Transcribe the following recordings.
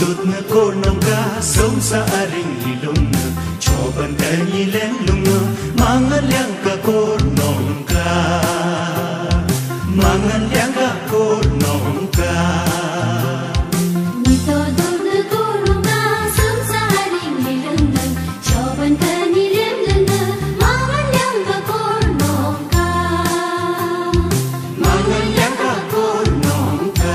tut na ko nong ka som sa aring hilong na choban ka nilem lunga mangalyang ka ko nong ka mangalyang ka ko nong ka nito tut na ko nong ka som sa aring hilong na choban ka nilem lunga mangalyang ka ko nong ka mangalyang ka ko nong ka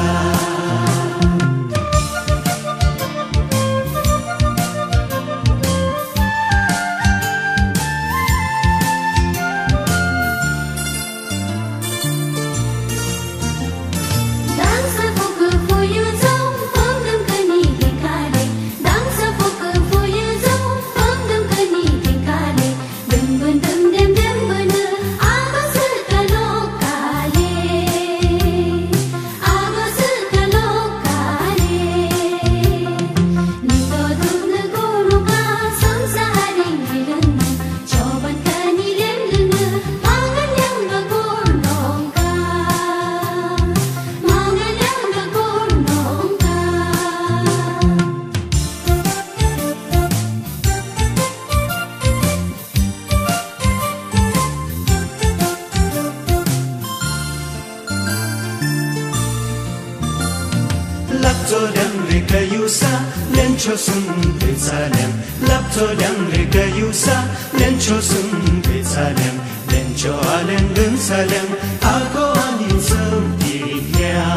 lap cho đam re ka yu sa len cho sum pe sa lem lap cho đam re ka yu sa len cho sum pe sa lem len cho alen len sa lem ago ani sum ti ya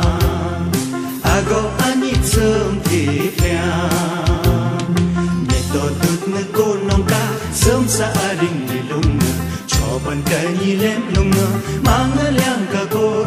ago ani sum ti ya ne to tut na ko nong ka sum sa aring ni lung cho ban ka ni lem lung ma nga lyang ka ko